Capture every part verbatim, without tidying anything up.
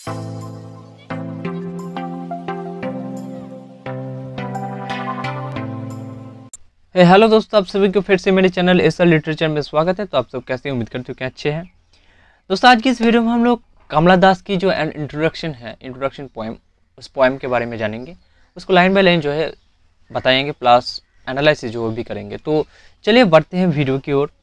Hello दोस्तों, आप सभी को फिर से मेरे चैनल एसएल लिटरेचर में स्वागत है। तो आप सब कैसे, उम्मीद करते हो कि अच्छे हैं। दोस्तों, आज की इस वीडियो में हम लोग कमला दास की जो इंट्रोडक्शन है, इंट्रोडक्शन पोएम, उस पोएम के बारे में जानेंगे। उसको लाइन बाय लाइन जो है बताएंगे, प्लस एनालिसिस जो भी करेंगे। तो चलिए बढ़ते हैं वीडियो की ओर।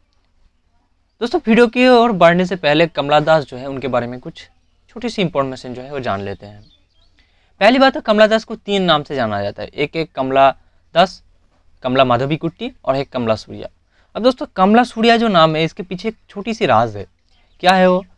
दोस्तों, वीडियो की ओर बढ़ने से पहले कमला दास जो है उनके बारे में कुछ छोटी सी इंफॉर्मेशन जो है वो जान लेते हैं। पहली बात है, कमला दास को तीन नाम से जाना जाता है। एक एक कमला दास, कमला माधवीकुट्टी और एक कमला सूर्या। अब दोस्तों, कमला सूर्या जो नाम है, इसके पीछे एक छोटी सी राज है। क्या है वो?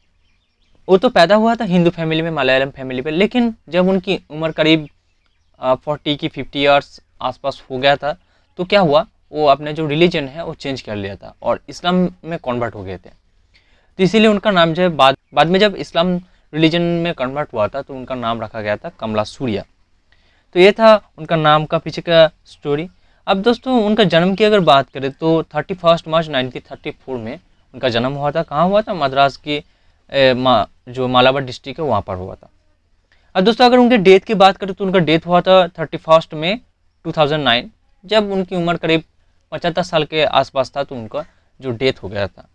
वो तो पैदा हुआ था हिंदू फैमिली में, मलयालम फैमिली पे, लेकिन जब उनकी उम्र करीब फोर्टी की फिफ्टी ईयर्स आसपास हो गया था, तो क्या हुआ, वो अपने जो रिलीजन है वो चेंज कर लिया था और इस्लाम में कन्वर्ट हो गए थे। तो इसीलिए उनका नाम जो है बाद बाद में जब इस्लाम रिलीजन में कन्वर्ट हुआ था तो उनका नाम रखा गया था कमला सूर्या। तो ये था उनका नाम का पीछे का स्टोरी। अब दोस्तों, उनका जन्म की अगर बात करें तो thirty first March nineteen thirty four में उनका जन्म हुआ था। कहाँ हुआ था? मद्रास की ए, मा, जो मालाबार डिस्ट्रिक्ट है वहाँ पर हुआ था। अब दोस्तों, अगर उनके डेथ की बात करें तो उनका डेथ हुआ था थर्टी फर्स्ट में टू थाउजेंड नाइन, जब उनकी उम्र करीब पचहत्तर साल के आसपास था, तो उनका जो डेथ हो गया था।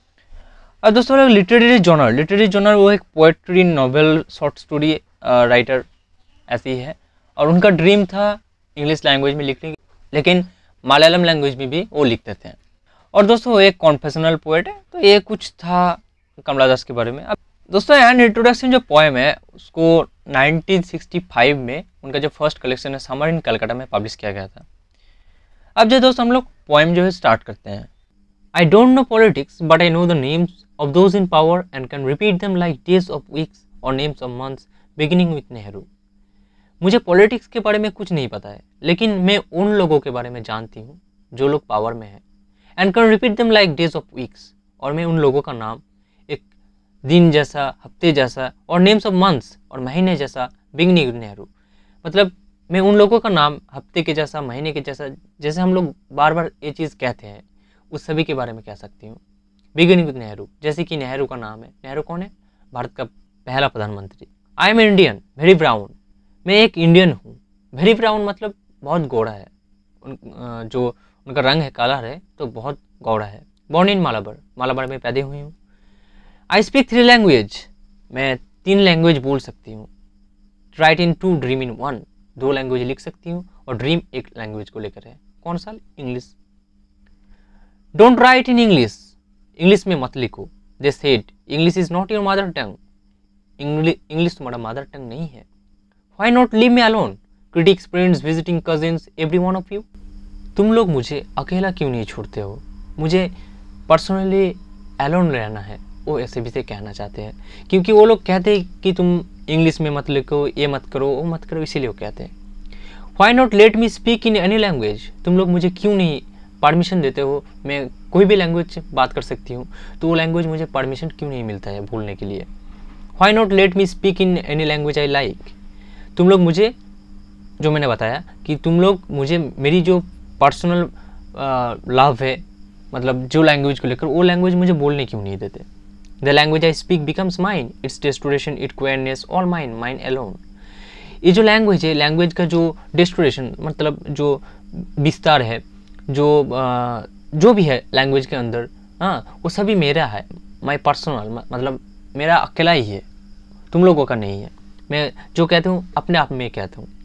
अब दोस्तों, लिटरेरी जॉनर लिटरेरी जॉनर वो एक poetry, novel, short story writer ऐसी ही है। और उनका ड्रीम था इंग्लिश लैंग्वेज में लिखने, लेकिन मलयालम लैंग्वेज में भी वो लिखते थे। और दोस्तों, वो एक कॉन्फेशनल पोएट है। तो ये कुछ था कमला दास के बारे में। अब दोस्तों, एंड इंट्रोडक्शन जो पोएम है उसको नाइनटीन सिक्सटी फाइव में उनका जो फर्स्ट कलेक्शन है समर इन कलकत्ता में पब्लिश किया गया था। अब जो दोस्तों, हम लोग पोएम जो है स्टार्ट करते हैं। I don't know politics but I know the names of those in power and can repeat them like days of weeks or names of months beginning with Nehru। मुझे पॉलिटिक्स के बारे में कुछ नहीं पता है, लेकिन मैं उन लोगों के बारे में जानती हूँ जो लोग पावर में हैं, and can repeat them like days of weeks, और मैं उन लोगों का नाम एक दिन जैसा, हफ्ते जैसा, और names of months, और महीने जैसा beginning with Nehru। मतलब मैं उन लोगों का नाम हफ्ते के जैसा, महीने के जैसा, जैसे हम लोग बार बार ये चीज़ कहते हैं, उस सभी के बारे में कह सकती हूँ। बिगिनिंग विद नेहरू, जैसे कि नेहरू का नाम है। नेहरू कौन है? भारत का पहला प्रधानमंत्री। I am Indian, very brown, मैं एक इंडियन हूँ। वेरी ब्राउन मतलब बहुत गोरा है। उन, जो उनका रंग है, कलर है, तो बहुत गोरा है। बॉर्न इन मालाबार, मालाबार में पैदा हुई हूँ। आई स्पीक थ्री लैंग्वेज, मैं तीन लैंग्वेज बोल सकती हूँ। Write in two, dream in one, दो लैंग्वेज लिख सकती हूँ और ड्रीम एक लैंग्वेज को लेकर है। कौन सा? English. Don't write in English, English में मत लिखो। They said English is not your mother tongue, English तुम्हारा मदर टंग नहीं है। Why not leave me alone, critics, friends, visiting cousins, every one of you. तुम लोग मुझे अकेला क्यों नहीं छोड़ते हो? मुझे पर्सनली अलोन रहना है, वो ऐसे भी से कहना चाहते हैं, क्योंकि वो लोग कहते हैं कि तुम इंग्लिश में मत लिखो, ये मत करो, वो मत करो, इसीलिए वो कहते हैं। Why not let me speak in any language, तुम लोग मुझे क्यों नहीं परमिशन देते हो, मैं कोई भी लैंग्वेज बात कर सकती हूँ, तो वो लैंग्वेज मुझे परमिशन क्यों नहीं मिलता है बोलने के लिए। Why not let me speak in any language I like, तुम लोग मुझे, जो मैंने बताया कि तुम लोग मुझे मेरी जो पर्सनल लव है, मतलब जो लैंग्वेज को लेकर, वो लैंग्वेज मुझे बोलने क्यों नहीं देते। The language I speak becomes mine, its distortion, it queerness, all mine, mine alone. ये जो लैंग्वेज है, लैंग्वेज का जो डेस्टोरेशन मतलब जो विस्तार है, जो आ, जो भी है लैंग्वेज के अंदर, हाँ, वो सभी मेरा है। माई पर्सनल मतलब मेरा अकेला ही है, तुम लोगों का नहीं है। मैं जो कहता हूँ अपने आप में कहता हूँ।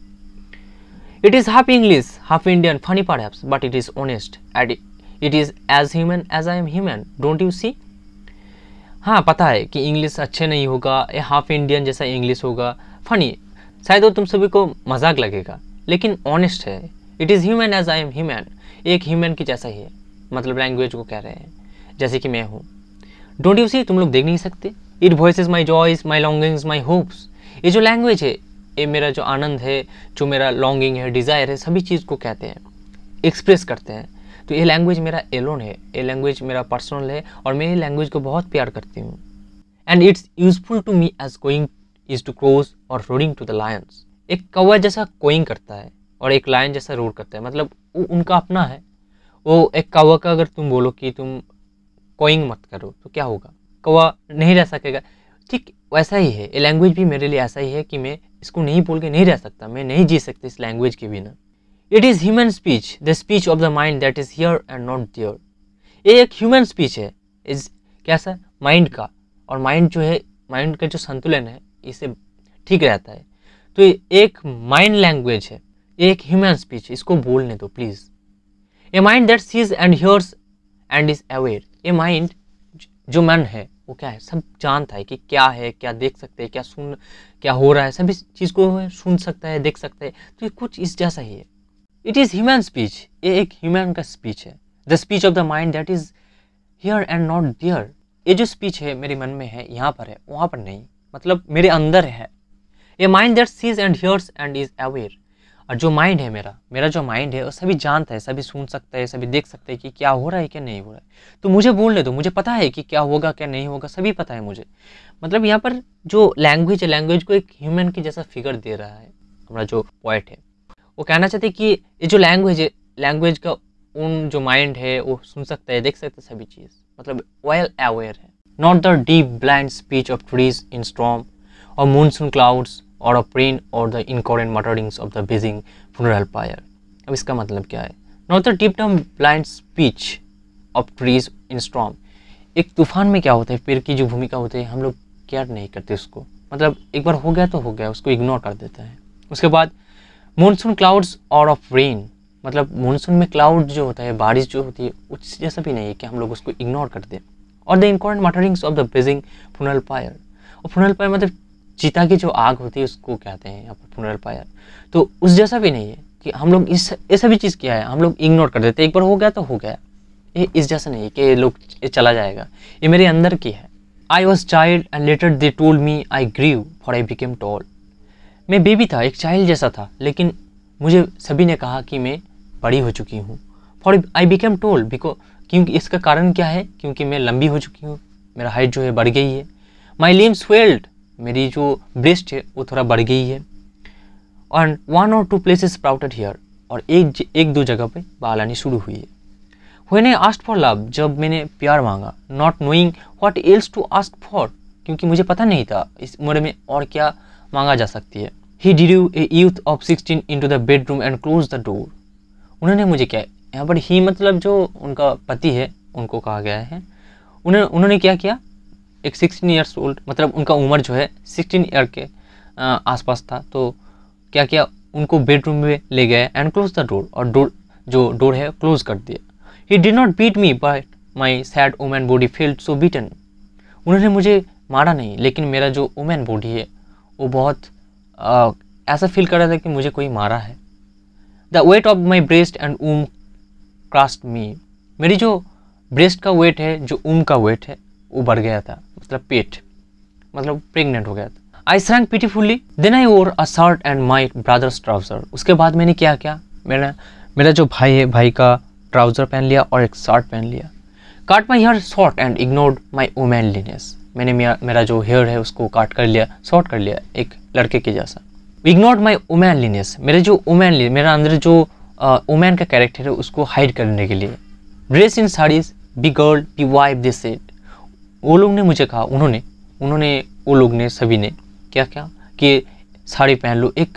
It is half English, half Indian, funny perhaps, but it is honest and it is as human as I am human, don't you see. हाँ, पता है कि इंग्लिश अच्छे नहीं होगा, ये हाफ इंडियन जैसा इंग्लिश होगा, फनी, शायद वो तुम सभी को मजाक लगेगा, लेकिन ऑनेस्ट है। It is human as I am human, एक ह्यूमन की जैसा ही है, मतलब लैंग्वेज को कह रहे हैं, जैसे कि मैं हूँ। डोंट यू सी, तुम लोग देख नहीं सकते। It voices my joys, my longings, my hopes, ये जो लैंग्वेज है, ये मेरा जो आनंद है, जो मेरा लॉन्गिंग है, डिज़ायर है, सभी चीज़ को कहते हैं, एक्सप्रेस करते हैं। तो ये लैंग्वेज मेरा एलोन है, ये लैंग्वेज मेरा पर्सनल है, और मैं ये लैंग्वेज को बहुत प्यार करती हूँ। And it's useful to me as going is to crows or roaring to the lions. एक कौवा जैसा कोइंग करता है और एक लायन जैसा रोड करता है, मतलब वो उनका अपना है। वो एक कौवा का अगर तुम बोलो कि तुम कोइंग मत करो तो क्या होगा? कौवा नहीं रह सकेगा, ठीक वैसा ही है, ये लैंग्वेज भी मेरे लिए ऐसा ही है कि मैं इसको नहीं बोल के नहीं रह सकता, मैं नहीं जी सकता इस लैंग्वेज के बिना। It is human speech, the speech of the mind that is here and not there. ये एक ह्यूमन स्पीच है, इज कैसा, माइंड का, और माइंड जो है, माइंड का जो संतुलन है इसे ठीक रहता है। तो ये एक माइंड लैंग्वेज है, ये एक ह्यूमन स्पीच है, इसको बोलने दो please. A mind that sees and hears and is aware. ये माइंड जो मन है वो क्या है, सब जानता है कि क्या है, क्या देख सकते हैं, क्या सुन, क्या हो रहा है, सभी चीज़ को सुन सकता है, देख सकता है। तो ये कुछ इस जैसा ही है। इट इज़ ह्यूमन स्पीच, ये एक ह्यूमन का स्पीच है। The speech of the mind that is here and not there. ये जो स्पीच है मेरे मन में है, यहाँ पर है, वहाँ पर नहीं, मतलब मेरे अंदर है। A mind that sees and hears and is aware. और जो माइंड है मेरा मेरा जो माइंड है वो सभी जानता है, सभी सुन सकता है, सभी देख सकते हैं कि क्या हो रहा है क्या नहीं हो रहा है। तो मुझे बोलने दो, मुझे पता है कि क्या होगा क्या नहीं होगा, सभी पता है मुझे। मतलब यहाँ पर जो लैंग्वेज है, लैंग्वेज को एक ह्यूमन की जैसा फिगर दे रहा है हमारा जो पोएट है। वो कहना चाहते हैं कि ये जो लैंग्वेज है, लैंग्वेज का उन जो माइंड है वो सुन सकता है, देख सकता है सभी चीज़, मतलब वेल अवेयर है। Not the deep blind speech of trees in storm or monsoon clouds or a rain or the incoherent mutterings of the blazing funeral pyre. अब इसका मतलब क्या है? Not the deep term blind speech of trees in storm. एक तूफान में क्या होता है, पेड़ की जो भूमिका होती है हम लोग केयर नहीं करते उसको, मतलब एक बार हो गया तो हो गया, उसको इग्नोर कर देता है। उसके बाद monsoon clouds or of rain, मतलब मानसून में क्लाउड जो होता है, बारिश जो होती है, उस जैसा भी नहीं है कि हम लोग उसको इग्नोर कर दें। और the incoherent mutterings of the blazing funeral pyre. और फ्यूनरल पायर मतलब चिता की जो आग होती है उसको कहते हैं यहाँ पर फ्यूनरल पायर। तो उस जैसा भी नहीं है कि हम लोग इस ऐसा भी चीज़ किया है हम लोग इग्नोर कर देते, एक बार हो गया तो हो गया। ये इस जैसा नहीं है कि ये लोग ये चला जाएगा, ये मेरे अंदर की है। I was child and later they told me I grew for I became tall. मैं बेबी था, एक चाइल्ड जैसा था, लेकिन मुझे सभी ने कहा कि मैं बड़ी हो चुकी हूँ। For I became tall because, क्योंकि इसका कारण क्या है, क्योंकि मैं लंबी हो चुकी हूँ, मेरा हाइट जो है बढ़ गई है। माई लिम्स स्वेल्ड, मेरी जो ब्रेस्ट है वो थोड़ा बढ़ गई है। और वन और टू प्लेसेस स्प्राउटेड हियर, और एक एक दो जगह पे बाल आनी शुरू हुई है। When I asked for love, जब मैंने प्यार मांगा, not knowing what else to ask for, क्योंकि मुझे पता नहीं था इस उम्र में और क्या मांगा जा सकती है। He drew a youth of sixteen into the bedroom and close the door. उन्होंने मुझे क्या, यहाँ पर ही मतलब जो उनका पति है उनको कहा गया है, उन्होंने उन्होंने क्या किया, एक सिक्सटीन ईयर्स ओल्ड, मतलब उनका उम्र जो है सिक्सटीन ईयर के आसपास था, तो क्या किया, उनको बेडरूम में ले गए एंड क्लोज द डोर, और डोर जो डोर है क्लोज कर दिया। He did not beat me but my sad woman body felt so beaten. उन्होंने मुझे मारा नहीं, लेकिन मेरा जो वुमन बॉडी है वो बहुत आ, ऐसा फील कर रहा था कि मुझे कोई मारा है। The weight of my breast and womb crushed me. मेरी जो ब्रेस्ट का वेट है, जो ऊम का वेट है वो बढ़ गया था, मतलब पेट, मतलब प्रेग्नेंट हो गया था। I shrank pitifully then I wore a shirt and my brother's trouser. उसके बाद मैंने क्या किया, मैंने मेरा जो भाई है, भाई का ट्राउजर पहन लिया और एक शर्ट पहन लिया। Cut my hair short and ignored my womanliness. मैंने मेरा मेरा जो हेयर है उसको काट कर लिया, शॉर्ट कर लिया, एक लड़के के जैसा। इग्नोर्ड माई वुमैनलीनेस, मेरे जो वुमैनली, मेरा अंदर जो वुमैन का कैरेक्टर है उसको हाइड करने के लिए। Dress in saris, be girl be wife they said. वो लोग ने मुझे कहा, उन्होंने उन्होंने वो लोग ने सभी ने क्या क्या कि साड़ी पहन लो, एक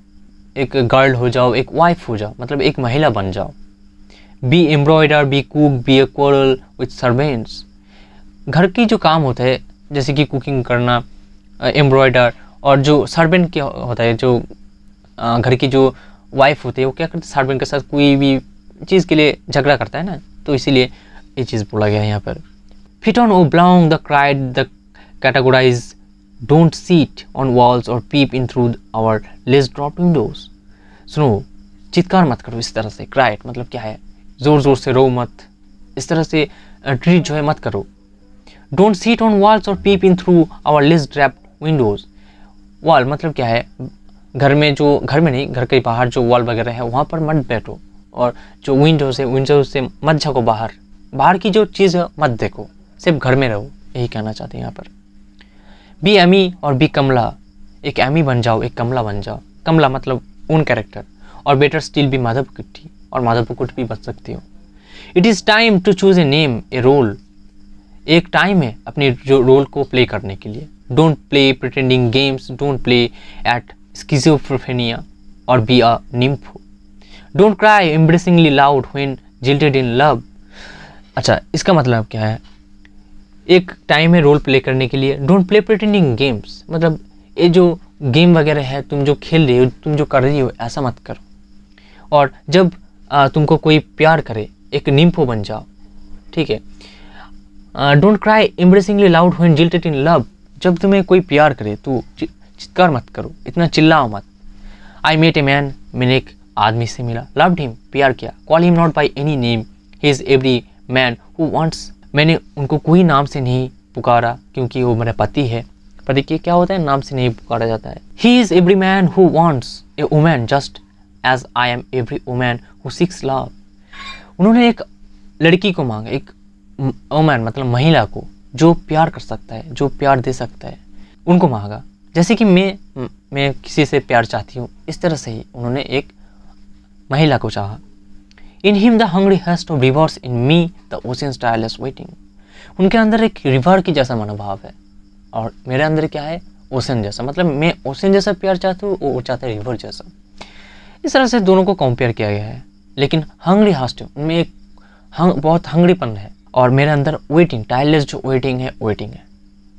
एक गर्ल हो जाओ, एक वाइफ हो जाओ, मतलब एक महिला बन जाओ। Be embroider, be cook, be a quarrel with servants. घर की जो काम होता है जैसे कि कुकिंग करना, एम्ब्रॉयडर, और जो सर्वेंट क्या होता है, जो घर की जो वाइफ होती है वो क्या करती है, सर्वेंट के साथ कोई भी चीज़ के लिए झगड़ा करता है ना, तो इसीलिए ये चीज़ बोला गया है यहाँ पर। Fit on oh belong the cried the categorize don't sit on walls or peep in through our lace draped windows. सुनो, चित्कार मत करो इस तरह से, क्राइड मतलब क्या है, ज़ोर ज़ोर से रो मत, इस तरह से ट्रीट जो है मत करो। Don't sit on walls or peep in through our lace draped windows. Wall मतलब क्या है, घर में जो, घर में नहीं, घर के बाहर जो वॉल वगैरह है वहाँ पर मत बैठो, और जो विंडोज है विंडोज से मत झाँको, बाहर बाहर की जो चीज़ है मत देखो, सिर्फ घर में रहो, यही कहना चाहते हैं यहाँ पर। Be Amy or be Kamala, एक एमी बन जाओ, एक कमला बन जाओ। कमला मतलब own character, or better still be Madhavikutty, और माधवकुट्टी भी बन सकती हो। It is time to choose a name, a role. एक टाइम है अपने जो रोल को प्ले करने के लिए। Don't play pretending games, don't play at schizophrenia or be a nympho, don't cry embarrassingly loud when jilted in love. अच्छा, इसका मतलब क्या है? एक टाइम है रोल प्ले करने के लिए। डोंट प्ले प्रिटेंडिंग गेम्स, मतलब ये जो गेम वगैरह है तुम जो खेल रही हो, तुम जो कर रही हो, ऐसा मत करो। और जब आ, तुमको कोई प्यार करे, एक निम्फो बन जाओ, ठीक है। Don't cry embarrassingly loud when jilted in love, जब तुम्हें कोई प्यार करे तो चित्कार मत करो, इतना चिल्लाओ मत। आई मेट ए मैन, मैंने एक आदमी से मिला, लव्ड हिम, प्यार किया, call him not by any name, he is every man who wants, मैंने उनको कोई नाम से नहीं पुकारा क्योंकि वो मेरा पति है। पति के क्या होता है? नाम से नहीं पुकारा जाता है। He is every man who wants a woman just as I am every woman who seeks love. उन्होंने एक लड़की को मांगा, एक वुमन मतलब महिला को जो प्यार कर सकता है, जो प्यार दे सकता है, उनको मांगा। जैसे कि मैं मैं किसी से प्यार चाहती हूँ, इस तरह से ही उन्होंने एक महिला को चाहा। In him the hungry haste of rivers, in me the ocean tireless waiting. उनके अंदर एक रिवर की जैसा मनोभाव है और मेरे अंदर क्या है? ओशन जैसा, मतलब मैं ओशन जैसा प्यार चाहती हूँ, वो चाहता है रिवर जैसा। इस तरह से दोनों को कंपेयर किया गया है। लेकिन हंग्री हस्ट, उनमें एक हंग, बहुत हंग्रीपन है और मेरे अंदर वेटिंग, टायरलेस जो वेटिंग है, वेटिंग है।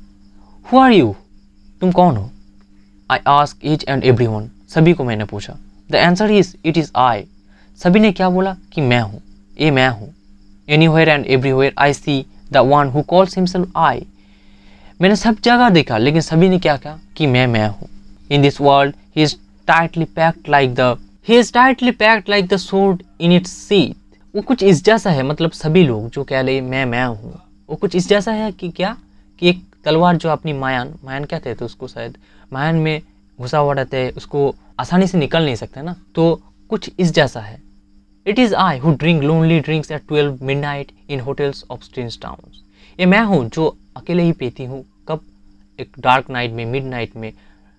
हु आर यू, तुम कौन हो? I ask each and every one, सभी को मैंने पूछा। The answer is it is I, सभी ने क्या बोला? कि मैं हूँ, ये मैं हूँ। Anywhere and everywhere I see the one who calls himself I, मैंने सब जगह देखा लेकिन सभी ने क्या कहा? कि मैं मैं हूँ। In this world he is tightly packed like the he is tightly packed like the sword in its sheath. वो कुछ इस जैसा है, मतलब सभी लोग जो कह रहे मैं मैं हूँ, वो कुछ इस जैसा है कि क्या? कि एक तलवार जो अपनी मायान मायान कहते हैं तो उसको शायद मायान में घुसा हुआ रहता है, उसको आसानी से निकल नहीं सकता ना, तो कुछ इस जैसा है। It is I who drink lonely drinks at twelve midnight in hotels of strange towns, ये मैं हूँ जो अकेले ही पीती हूँ। कब? एक डार्क नाइट में, मिड नाइट में,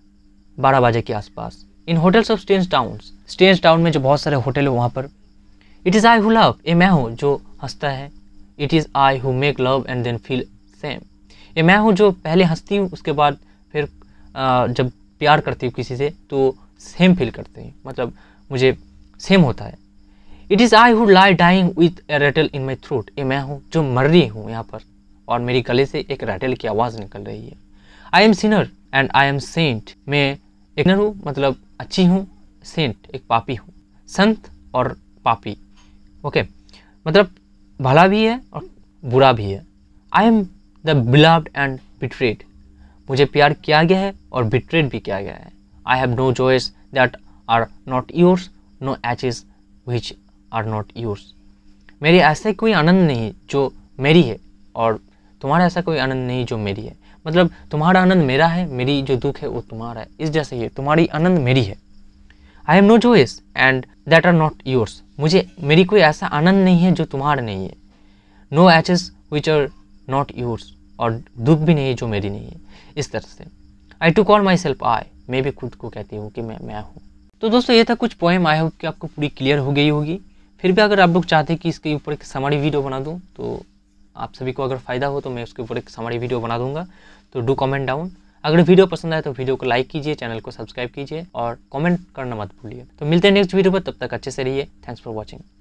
बारह बजे के आसपास। In hotels of strange towns, strange town में जो बहुत सारे होटल है वहाँ पर। It is I who love, ये मैं हूँ जो हंसता है। It is I who make love and then feel shame, ये मैं हूँ जो पहले हंसती हूँ, उसके बाद फिर आ, जब प्यार करती हूँ किसी से तो सेम फील करती हूँ, मतलब मुझे सेम होता है। It is I who lie dying with a rattle in my throat, ये मैं हूँ जो मर रही हूँ यहाँ पर और मेरी गले से एक रैटल की आवाज़ निकल रही है। I am sinner and I am saint, मैं एक सिनर हूँ मतलब अच्छी हूँ, सेंट एक पापी हूँ, संत और पापी, ओके okay. मतलब भला भी है और बुरा भी है। I am the beloved and betrayed, मुझे प्यार किया गया है और बिट्रेड भी किया गया है। I have no joys that are not yours, no aches which are not yours, मेरी ऐसा कोई आनंद नहीं जो मेरी है और तुम्हारा ऐसा कोई आनंद नहीं जो मेरी है, मतलब तुम्हारा आनंद मेरा है, मेरी जो दुख है वो तुम्हारा है, इस जैसे ही है, तुम्हारी आनंद मेरी है। I have no joys and that are not yours, मुझे मेरी कोई ऐसा आनंद नहीं है जो तुम्हारा नहीं है। No aches which are not yours, और दुख भी नहीं है जो मेरी नहीं है, इस तरह से। I too call myself I, मैं भी खुद को कहती हूँ कि मैं मैं हूँ। तो दोस्तों ये था कुछ पोएम, आई होप कि आपको पूरी क्लियर हो गई होगी। फिर भी अगर आप लोग चाहते हैं कि इसके ऊपर एक समरी वीडियो बना दूँ तो आप सभी को अगर फ़ायदा हो तो मैं उसके ऊपर एक समरी वीडियो बना दूंगा, तो डू कमेंट डाउन। अगर वीडियो पसंद आए तो वीडियो को लाइक कीजिए, चैनल को सब्सक्राइब कीजिए और कमेंट करना मत भूलिए। तो मिलते हैं नेक्स्ट वीडियो पर, तब तक अच्छे से रहिए। Thanks for watching.